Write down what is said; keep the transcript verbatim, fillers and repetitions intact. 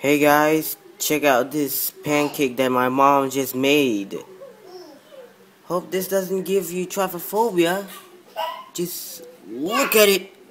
Hey guys, check out this pancake that my mom just made. Hope this doesn't give you trypophobia. Just look at it.